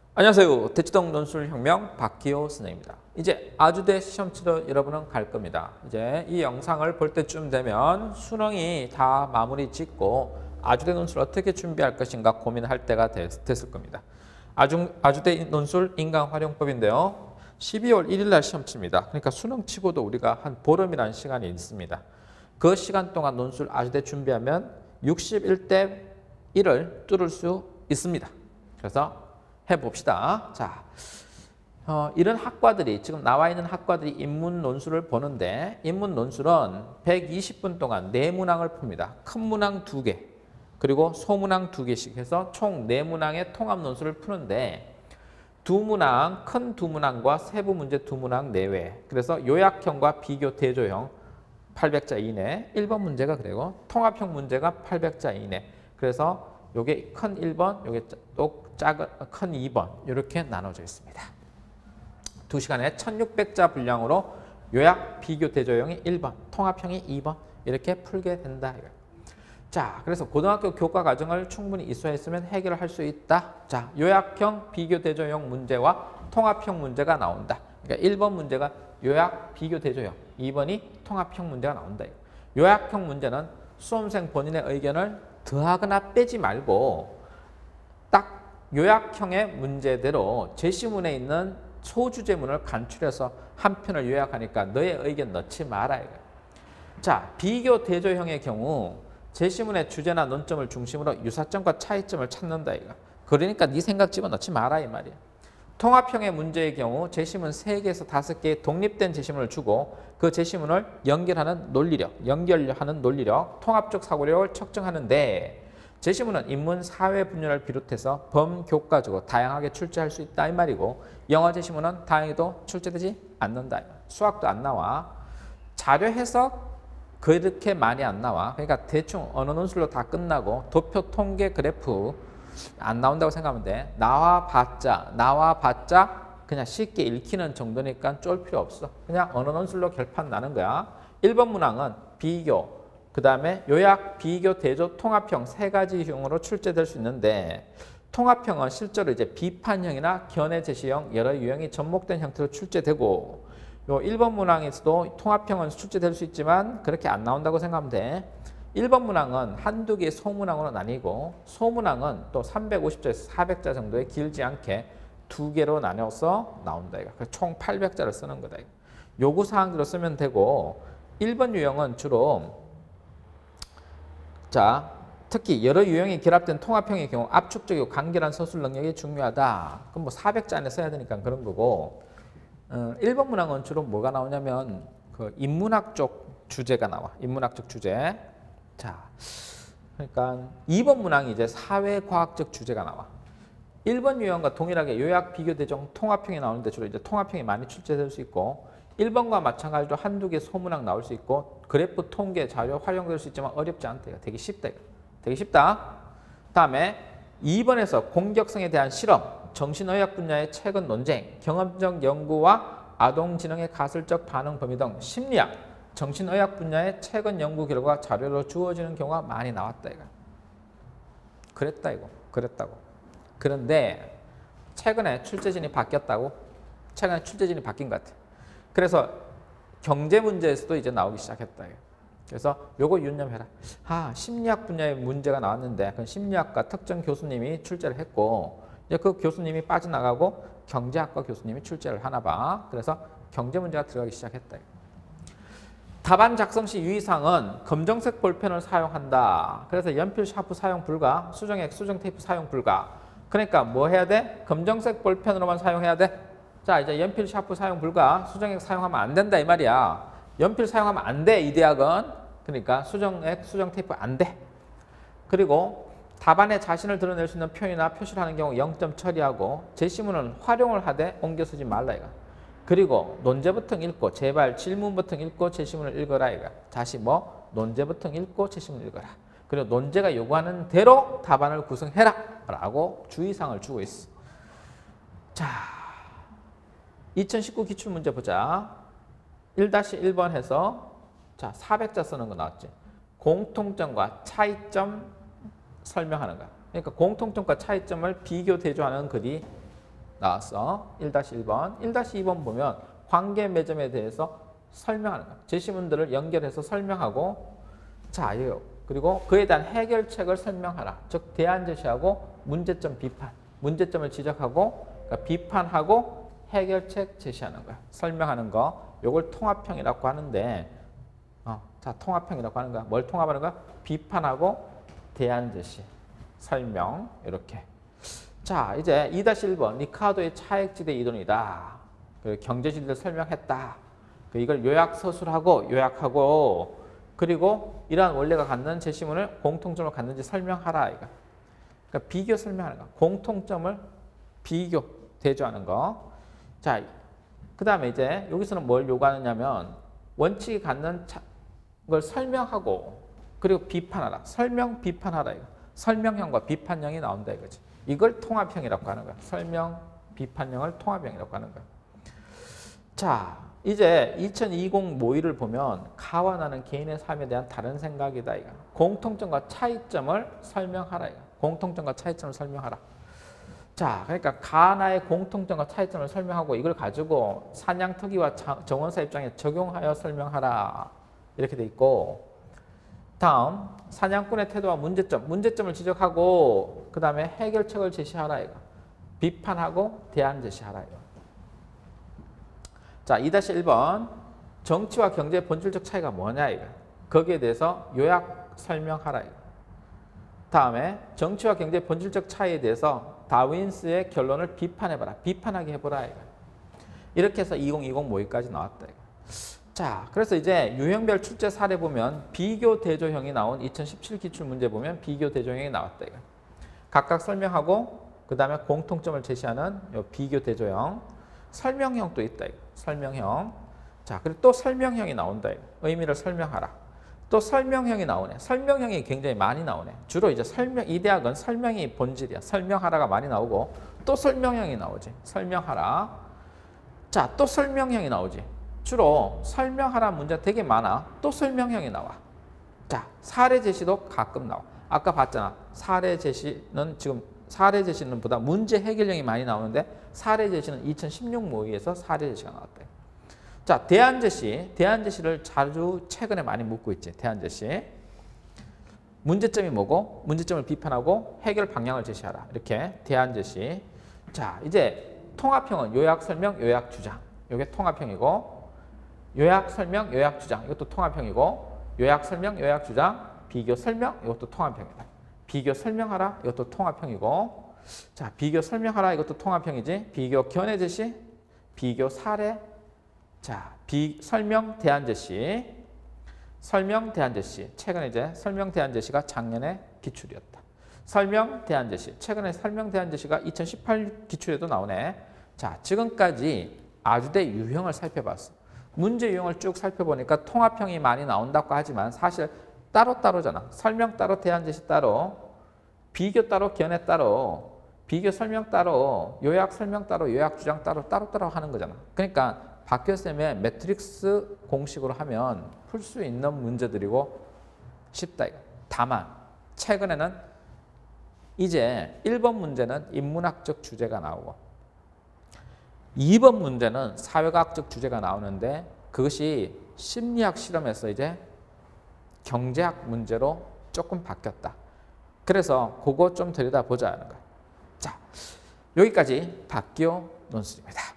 안녕하세요. 대치동 논술혁명 박기호 선생님입니다. 이제 아주대 시험 치러 여러분은 갈 겁니다. 이제 이 영상을 볼 때쯤 되면 수능이 다 마무리 짓고 아주대 논술 어떻게 준비할 것인가 고민할 때가 됐을 겁니다. 아주대 논술 인강활용법인데요. 12월 1일 날 시험 칩니다. 그러니까 수능 치고도 우리가 한 보름이라는 시간이 있습니다. 그 시간 동안 논술 아주대 준비하면 61대 1을 뚫을 수 있습니다. 그래서 해봅시다. 자, 이런 학과들이 지금 나와 있는 학과들이 인문 논술을 보는데 인문 논술은 120분 동안 네문항을 풉니다. 큰 문항 2개 그리고 소문항 2개씩 해서 총 4문항의 통합 논술을 푸는데 큰 두 문항과 세부 문제 2문항 내외 그래서 요약형과 비교 대조형 800자 이내 1번 문제가 그리고 통합형 문제가 800자 이내 그래서 요게 큰 1번, 요게 또 작은 큰 2번 이렇게 나눠져 있습니다. 2시간에 1600자 분량으로 요약, 비교, 대조형이 1번, 통합형이 2번 이렇게 풀게 된다. 자, 그래서 고등학교 교과 과정을 충분히 이수했으면 해결을 할 수 있다. 자, 요약형, 비교, 대조형 문제와 통합형 문제가 나온다. 그러니까 1번 문제가 요약, 비교, 대조형, 2번이 통합형 문제가 나온다. 요약형 문제는 수험생 본인의 의견을 더하거나 빼지 말고 딱 요약형의 문제대로 제시문에 있는 소주제문을 간추려서 한 편을 요약하니까 너의 의견 넣지 마라. 자, 비교 대조형의 경우 제시문의 주제나 논점을 중심으로 유사점과 차이점을 찾는다. 그러니까 네 생각 집어넣지 마라 이 말이야. 통합형의 문제의 경우 제시문 3개에서 5개의 독립된 제시문을 주고 그 제시문을 연결하는 논리력, 통합적 사고력을 측정하는데 제시문은 인문, 사회 분야를 비롯해서 범교과적으로 다양하게 출제할 수 있다 이 말이고 영어 제시문은 다행히도 출제되지 않는다. 수학도 안 나와. 자료 해석 그렇게 많이 안 나와. 그러니까 대충 언어 논술로 다 끝나고 도표 통계 그래프 안 나온다고 생각하면 돼. 나와봤자 그냥 쉽게 읽히는 정도니까 쫄 필요 없어. 그냥 언어 논술로 결판 나는 거야. 1번 문항은 비교, 그 다음에 요약, 비교, 대조, 통합형 3가지형으로 출제될 수 있는데 통합형은 실제로 이제 비판형이나 견해 제시형 여러 유형이 접목된 형태로 출제되고 요 1번 문항에서도 통합형은 출제될 수 있지만 그렇게 안 나온다고 생각하면 돼. 1번 문항은 한두 개의 소문항으로 나뉘고 소문항은 또 350자에서 400자 정도의 길지 않게 2개로 나눠서 나온다. 총 800자를 쓰는 거다. 요구사항대로 쓰면 되고 1번 유형은 주로 자 특히 여러 유형이 결합된 통합형의 경우 압축적이고 간결한 서술 능력이 중요하다. 그럼 뭐 400자 안에 써야 되니까 그런 거고 1번 문항은 주로 뭐가 나오냐면 그 인문학 쪽 주제가 나와. 인문학적 주제. 자, 그러니까 2번 문항이 이제 사회과학적 주제가 나와. 1번 유형과 동일하게 요약, 비교, 대조, 통합형이 나오는데 주로 이제 통합형이 많이 출제될 수 있고 1번과 마찬가지로 한두 개 소문항 나올 수 있고 그래프, 통계, 자료 활용될 수 있지만 어렵지 않다. 되게 쉽다. 되게 쉽다. 다음에 2번에서 공격성에 대한 실험, 정신의학 분야의 최근 논쟁, 경험적 연구와 아동지능의 가설적 반응 범위 등 심리학, 정신의학 분야의 최근 연구 결과 자료로 주어지는 경우가 많이 나왔다. 그랬다고. 그런데 최근에 출제진이 바뀌었다고? 최근에 출제진이 바뀐 것 같아. 그래서 경제 문제에서도 이제 나오기 시작했다. 그래서 요거 유념해라. 심리학 분야의 문제가 나왔는데 그 심리학과 특정 교수님이 출제를 했고 이제 그 교수님이 빠져나가고 경제학과 교수님이 출제를 하나 봐. 그래서 경제 문제가 들어가기 시작했다. 답안 작성 시 유의사항은 검정색 볼펜을 사용한다. 그래서 연필 샤프 사용 불가, 수정액, 수정 테이프 사용 불가. 그러니까 뭐 해야 돼? 검정색 볼펜으로만 사용해야 돼. 자, 이제 연필 샤프 사용 불가, 수정액 사용하면 안 된다 이 말이야. 연필 사용하면 안 돼, 이 대학은. 그러니까 수정액, 수정 테이프 안 돼. 그리고 답안에 자신을 드러낼 수 있는 표현이나 표시를 하는 경우 0점 처리하고 제시문은 활용을 하되 옮겨 쓰지 말라 이거. 그리고 논제부터 읽고 제발 질문부터 읽고 제시문을 읽어라 이거. 다시 뭐 논제부터 읽고 제시문을 읽어라. 그리고 논제가 요구하는 대로 답안을 구성해라 라고 주의사항을 주고 있어. 자, 2019 기출문제 보자. 1-1번 해서 자 400자 쓰는 거 나왔지. 공통점과 차이점 설명하는 거야. 그러니까 공통점과 차이점을 비교 대조하는 글이 나왔어. 1-1번. 1-2번 보면 관계 매점에 대해서 설명하는 거야. 제시문들을 연결해서 설명하고 자, 이거 그리고 그에 대한 해결책을 설명하라. 즉 대안 제시하고 문제점 비판. 문제점을 지적하고 그러니까 비판하고 해결책 제시하는 거야. 설명하는 거. 요걸 통합형이라고 하는데 자, 통합형이라고 하는 거야. 뭘 통합하는 거야? 비판하고 대안 제시, 설명 이렇게. 자, 이제 2-1번 리카르도의 차액지대 이론이다. 그리고 경제지리를 설명했다. 이걸 요약서술하고 요약하고 그리고 이러한 원리가 갖는 제시문을 공통점을 갖는지 설명하라. 이거. 그러니까 비교 설명하는 거. 공통점을 비교, 대조하는 거. 자, 그 다음에 이제 여기서는 뭘 요구하느냐면 원칙이 갖는 걸 설명하고 그리고 비판하라. 설명, 비판하라. 이거. 설명형과 비판형이 나온다 이거지. 이걸 통합형이라고 하는 거야. 설명, 비판형을 통합형이라고 하는 거야. 자, 이제 2020 모의를 보면 가와 나는 개인의 삶에 대한 다른 생각이다. 이거. 공통점과 차이점을 설명하라. 이거. 공통점과 차이점을 설명하라. 자, 그러니까 가나의 공통점과 차이점을 설명하고 이걸 가지고 사냥터기와 정원사 입장에 적용하여 설명하라. 이렇게 돼 있고 다음 사냥꾼의 태도와 문제점을 지적하고 그 다음에 해결책을 제시하라. 이거. 비판하고 대안 제시하라. 이거. 자, 2-1번 정치와 경제의 본질적 차이가 뭐냐 이거. 거기에 대해서 요약 설명하라 이거. 다음에 정치와 경제의 본질적 차이에 대해서 다윈스의 결론을 비판해봐라. 비판하게 해보라 이거. 이렇게 해서 2020 모의까지 나왔다 이거. 자, 그래서 이제 유형별 출제 사례 보면 비교 대조형이 나온 2017 기출문제 보면 비교 대조형이 나왔다 이거. 각각 설명하고 그 다음에 공통점을 제시하는 요 비교 대조형. 설명형도 있다 이거. 설명형. 자, 그리고 또 설명형이 나온다 이거. 의미를 설명하라. 또 설명형이 나오네. 설명형이 굉장히 많이 나오네. 주로 이제 이 대학은 설명이 본질이야. 설명하라가 많이 나오고 또 설명형이 나오지. 설명하라. 자, 또 설명형이 나오지. 주로 설명하라 문제 되게 많아. 또 설명형이 나와. 자, 사례 제시도 가끔 나와. 아까 봤잖아. 사례 제시는 보다 문제 해결형이 많이 나오는데 사례 제시는 2016 모의에서 사례 제시가 나왔대. 자, 대안 제시를 자주 최근에 많이 묻고 있지. 대안 제시. 문제점이 뭐고? 문제점을 비판하고 해결 방향을 제시하라. 이렇게 대안 제시. 자, 이제 통합형은 요약 설명, 요약 주장. 이게 통합형이고 요약 설명, 요약 주장. 이것도 통합형이고 요약 설명, 요약 주장, 비교 설명. 이것도 통합형이다. 비교 설명하라. 이것도 통합형이고 자, 비교 설명하라. 이것도 통합형이지. 비교 견해 제시, 비교 사례. 자, 설명 대안 제시. 설명 대안 제시. 최근에 이제 설명 대안 제시가 작년에 기출이었다. 설명 대안 제시. 최근에 설명 대안 제시가 2018 기출에도 나오네. 자, 지금까지 아주대 유형을 살펴봤어. 문제 유형을 쭉 살펴보니까 통합형이 많이 나온다고 하지만 사실 따로따로잖아. 설명 따로, 대안 제시 따로, 비교 따로, 견해 따로, 비교 설명 따로, 요약 설명 따로, 요약 주장 따로, 따로따로 하는 거잖아. 그러니까 박교쌤의 매트릭스 공식으로 하면 풀 수 있는 문제들이고 쉽다. 이거. 다만 최근에는 이제 1번 문제는 인문학적 주제가 나오고 2번 문제는 사회과학적 주제가 나오는데 그것이 심리학 실험에서 이제 경제학 문제로 조금 바뀌었다. 그래서 그거 좀 들여다보자 하는 거야. 자, 여기까지 박기호 논술입니다.